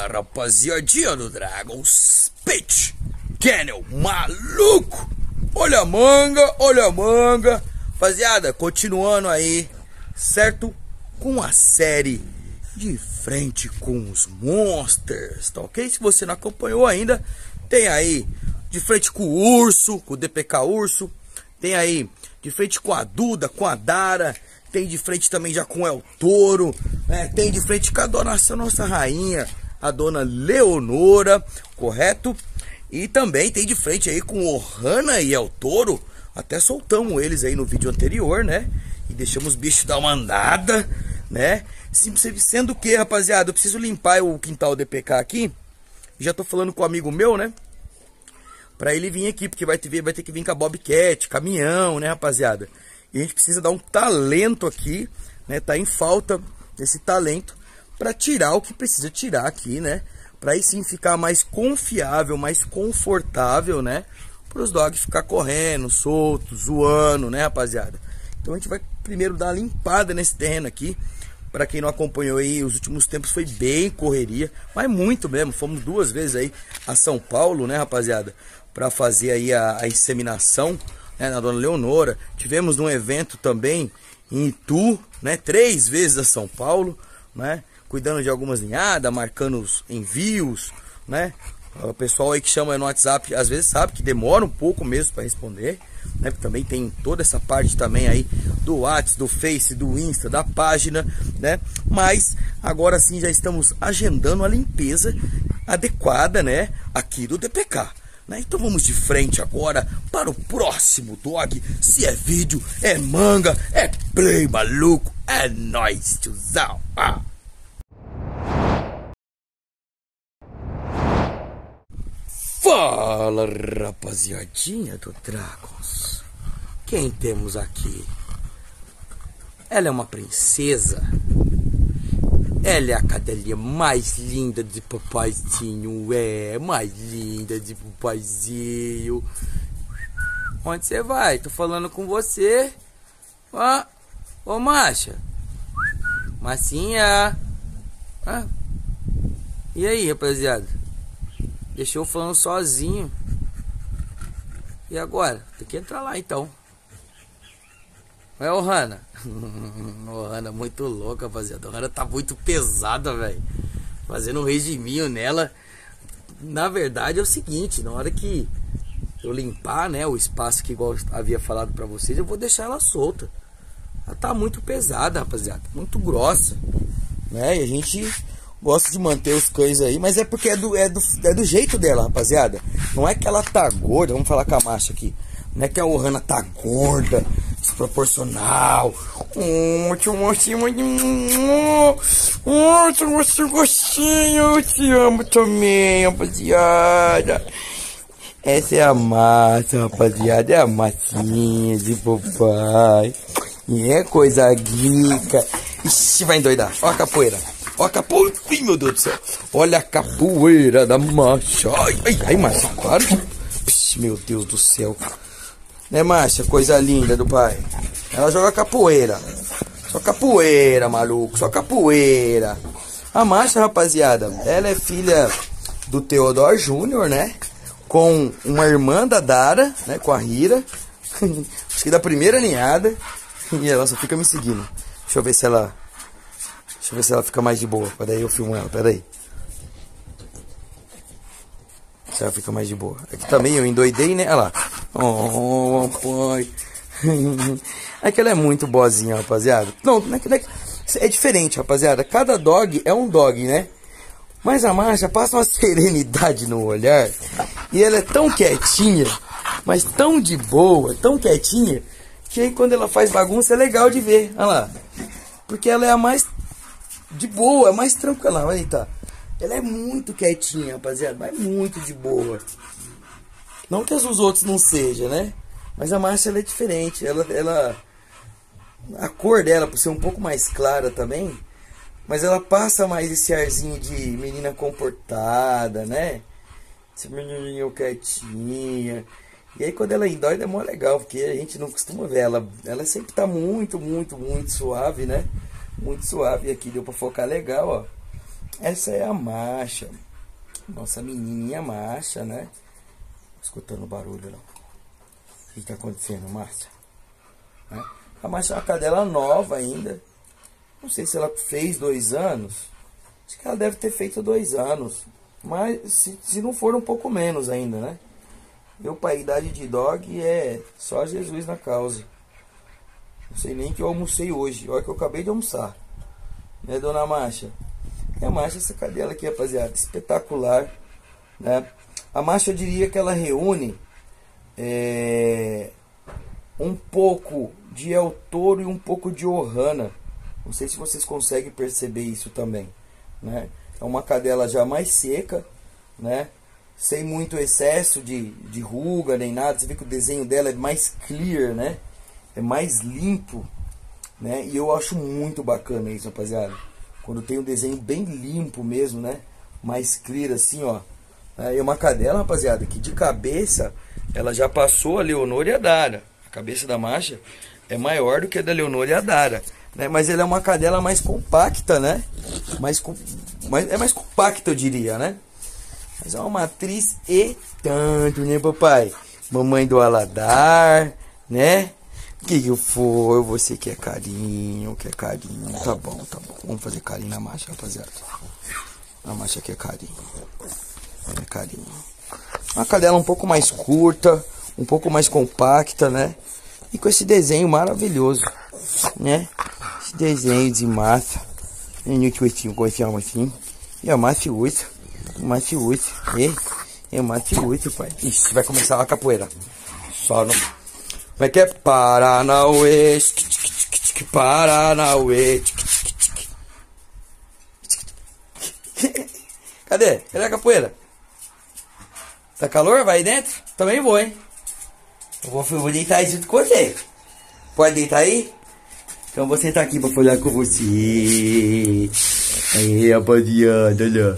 Fala, rapaziadinha do Dragon's Peach Kennel, maluco! Olha a manga, olha a manga. Rapaziada, continuando aí, certo? Com a série De Frente com os Monsters, tá ok? Se você não acompanhou ainda, tem aí De Frente com o Urso, com o DPK Urso. Tem aí De Frente com a Duda, com a Dara. Tem de frente também já com o El Toro, né? Tem de frente com a nossa rainha, a dona Leonora, correto? E também tem de frente aí com o Ohana e El Toro. Até soltamos eles aí no vídeo anterior, né? E deixamos os bichos dar uma andada, né? Sendo que, rapaziada, eu preciso limpar o quintal DPK aqui. Já tô falando com um amigo meu, né? Pra ele vir aqui, porque vai ter que vir com a Bobcat, caminhão, né, rapaziada? E a gente precisa dar um talento aqui, né? Tá em falta esse talento para tirar o que precisa tirar aqui, né? Para aí sim ficar mais confiável, mais confortável, né? Para os dogs ficar correndo, soltos, zoando, né, rapaziada? Então a gente vai primeiro dar uma limpada nesse terreno aqui. Para quem não acompanhou aí, os últimos tempos foi bem correria, mas muito mesmo. Fomos 2 vezes aí a São Paulo, né, rapaziada? Para fazer aí a inseminação, né, na dona Leonora. Tivemos um evento também em Itu, né, 3 vezes a São Paulo, né, cuidando de algumas ninhadas, marcando os envios, né. O pessoal aí que chama no WhatsApp às vezes sabe que demora um pouco mesmo para responder, né. Também tem toda essa parte também aí do WhatsApp, do Face, do Insta, da página, né. Mas agora sim já estamos agendando a limpeza adequada, né, aqui do DPK. Então vamos de frente agora para o próximo dog. Se é vídeo, é manga, é play, maluco. É nóis, tiozão. Fala, rapaziadinha do Dragons. Quem temos aqui? Ela é uma princesa. Ela é a cadelinha mais linda de papaizinho, mais linda de papaizinho. Onde você vai? Tô falando com você. Ô Macha. Massinha. E aí, rapaziada? Deixou eu falando sozinho. E agora? Tem que entrar lá então. É o Ohana. Ohana muito louca, rapaziada. Ohana tá muito pesada, velho. Fazendo um regiminho nela. Na verdade é o seguinte, na hora que eu limpar, né, o espaço que igual eu havia falado pra vocês, eu vou deixar ela solta. Ela tá muito pesada, rapaziada. Muito grossa, né? E a gente gosta de manter os cães aí, mas é porque é do jeito dela, rapaziada. Não é que ela tá gorda, vamos falar com a Macha aqui. Não é que a Ohana tá gorda, desproporcional. Gostinho, eu te amo também, rapaziada. Essa é a massa, rapaziada. É a massinha de papai. E é coisa rica. Ixi, vai endoidar. Ó a capoeira. Ó a capoeira. Ih, meu Deus do céu. Olha a capoeira da Macha. Ai, Macha, claro. Ixi, meu Deus do céu. Né, Macha? Coisa linda do pai. Ela joga capoeira. Só capoeira, maluco. Só capoeira. A Macha, rapaziada, ela é filha do Theodore Júnior, né? Com uma irmã da Dara, né? Com a Hira. Acho que da primeira ninhada. E ela só fica me seguindo. Deixa eu ver se ela fica mais de boa. Daí eu filmo ela, peraí. Se ela fica mais de boa. Aqui também eu endoidei, né? Olha lá. Oh, pai. É que ela é muito boazinha, rapaziada. Não, é diferente, rapaziada. Cada dog é um dog, né? Mas a Macha passa uma serenidade no olhar. E ela é tão quietinha, mas tão de boa, tão quietinha, que aí quando ela faz bagunça é legal de ver. Olha lá. Porque ela é a mais de boa, a mais tranquila. Olha aí, tá. Ela é muito quietinha, rapaziada, mas muito de boa. Não que os outros não sejam, né? Mas a Macha, ela é diferente. A cor dela, por ser um pouco mais clara também, mas ela passa mais esse arzinho de menina comportada, né? Esse menininho quietinha. E aí quando ela endoida é mó legal, porque a gente não costuma ver ela. Ela sempre tá muito suave, né? Muito suave. E aqui deu pra focar legal, ó. Essa é a Masha. Nossa menininha Masha, né? Escutando o barulho lá. O que tá acontecendo, Masha? Né? A Masha é uma cadela nova ainda. Não sei se ela fez 2 anos. Acho que ela deve ter feito 2 anos. Mas se não for um pouco menos ainda, né? Eu, pra idade de dog, é só Jesus na causa. Não sei nem que eu almocei hoje. Olha que eu acabei de almoçar. Né, dona Masha? E a Masha, essa cadela aqui, rapaziada, espetacular. Né? A Masha, eu diria que ela reúne um pouco de El Toro e um pouco de Ohana. Não sei se vocês conseguem perceber isso também. Né? É uma cadela já mais seca, né? Sem muito excesso de ruga nem nada. Você vê que o desenho dela é mais clear, né? É mais limpo, né? E eu acho muito bacana isso, rapaziada. Quando tem um desenho bem limpo mesmo, né? Mais clear assim, ó. É uma cadela, rapaziada, que de cabeça ela já passou a Leonor e a Dara. A cabeça da Masha é maior do que a da Leonor e a Dara, né? Mas ela é uma cadela mais compacta, né? É mais compacta, eu diria, né? Mas é uma matriz e tanto, né, papai? Mamãe do Aladar, né? Que foi? Você quer carinho, quer carinho. Tá bom, tá bom. Vamos fazer carinho na Masha, rapaziada. A Masha quer carinho. É carinho. Uma cadela um pouco mais curta, um pouco mais compacta, né? E com esse desenho maravilhoso, né? Esse desenho de massa. Assim. E a massa usa. Massa usa. É massa usa, pai. Ixi, vai começar a capoeira. Só no... Como é que é? Paranauê. Paranauê. Cadê? Cadê a capoeira? Tá calor? Vai aí dentro? Também vou, hein? Eu vou deitar aí junto com você. Pode deitar aí? Então eu vou sentar aqui pra falar com você. Aí, rapaziada, olha.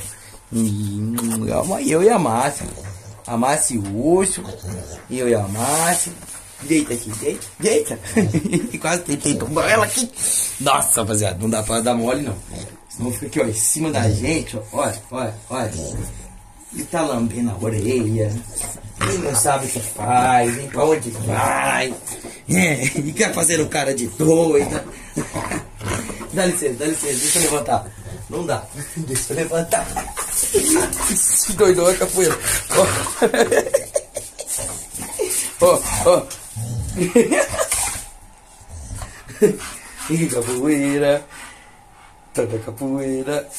Eu e a Márcia. A Márcia e o urso. Eu e a Márcia. Deita aqui, deita. Quase tentei tomar ela aqui. Nossa, rapaziada, não dá pra dar mole não. Senão fica aqui, ó, em cima da gente, ó. Olha. Ele tá lambendo a orelha. Ele não sabe o que faz, nem pra onde vai. E quer fazer o cara de doida. Dá licença, deixa eu levantar. Não dá, deixa eu levantar. Se doidou a capoeira. Ó. E capoeira. Toda capoeira.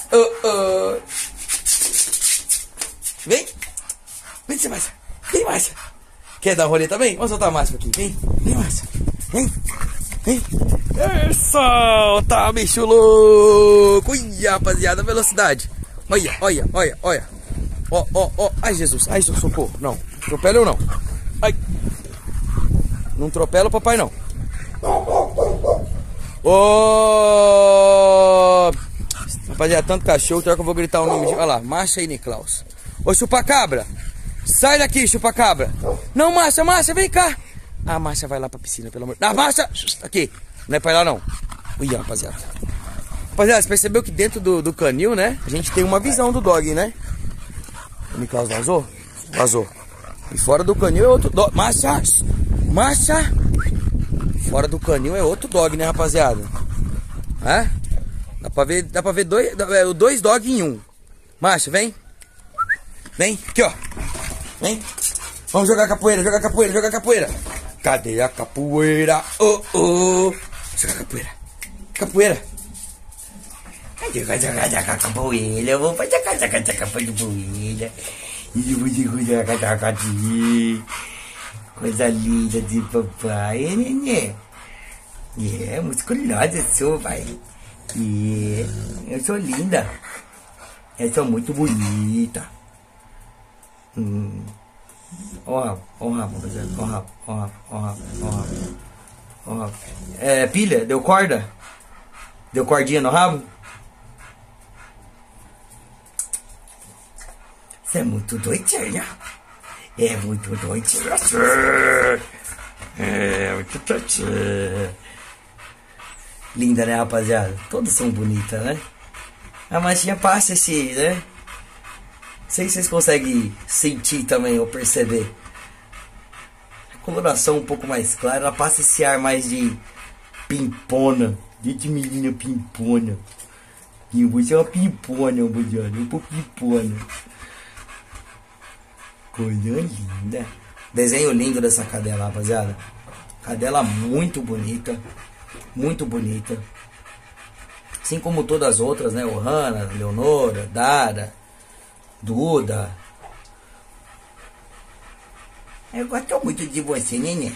Vem, você Márcia. Vem, Márcia. Quer dar um rolê também? Vamos soltar a Márcia aqui. Vem, Márcia. Vem. Solta, bicho louco. Ui, rapaziada, velocidade. Olha. Ó. Ai, Jesus, socorro. Não, atropela eu não. Ai. Não atropela o papai não. Rapaziada, tanto cachorro, que eu vou gritar o nome de... Olha lá, Masha e Niklaus. Ô, chupacabra, sai daqui, chupacabra. Não, Masha, vem cá. A Masha vai lá pra piscina, pelo amor de Deus. Masha, aqui, não é pra ir lá não. Ui, rapaziada. Rapaziada, você percebeu que dentro do canil, né, a gente tem uma visão do dog, né? O Niklaus vazou. E fora do canil é outro dog. Masha. Fora do canil é outro dog, né, rapaziada? É? Dá pra ver dois dogs em um. Masha, vem. Vem, aqui ó. Vem. Vamos jogar capoeira. Cadê a capoeira? Jogar capoeira. Eu vou jogar capoeira. Eu vou fazer capoeira. E eu vou jogar capoeira. Coisa linda de papai, nenê. Musculosa eu sou, pai. Eu sou linda. Eu sou muito bonita. Ó o rabo, rapaziada. Ó o rabo. Pilha? Deu corda? Deu cordinha no rabo? Você é muito doidinha. É muito doidinha. Muito doidinha. Linda, né, rapaziada? Todas são bonitas, né? A machinha passa esse, né? Não sei se vocês conseguem sentir também ou perceber. A coloração um pouco mais clara, ela passa esse ar mais de pimpona. De menina pimpona. E você é uma pimpona, rapaziada. Eu sou pimpona. Coisa linda. Desenho lindo dessa cadela, rapaziada. Cadela muito bonita. Muito bonita. Assim como todas as outras, né? Ohana, Leonora, Dara, Duda. Eu gosto muito de você, neném.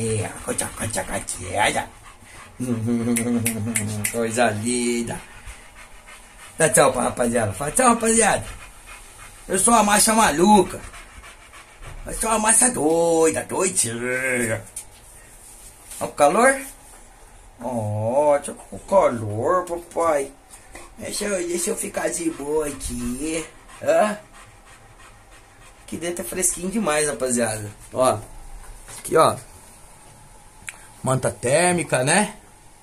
Coisa linda. Dá tchau pra rapaziada. Fala tchau, rapaziada. Eu sou uma marcha maluca. Eu sou uma massa doida, doidinha. Olha o calor? Ó, tô com calor, papai. Deixa eu ficar de boa aqui. Hã? Aqui dentro é fresquinho demais, rapaziada. Ó. Aqui, ó. Manta térmica, né?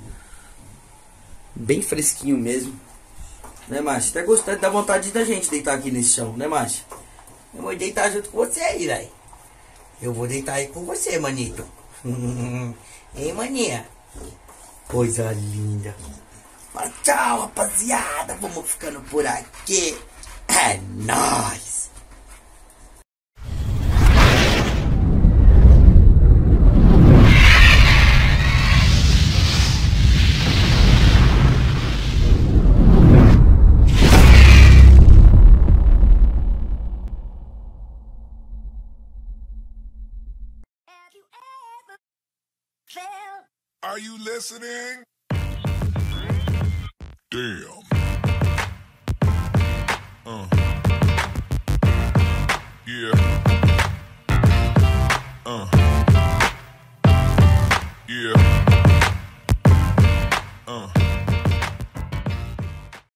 Bem fresquinho mesmo. Né, macho? Até gostando, dá vontade da gente deitar aqui nesse chão, né, macho? Eu vou deitar junto com você aí, velho. Eu vou deitar aí com você, manito. Hein, maninha? Coisa linda. Mas tchau, rapaziada. Vamos ficando por aqui. É nóis. Are you listening? Damn. Yeah. Yeah.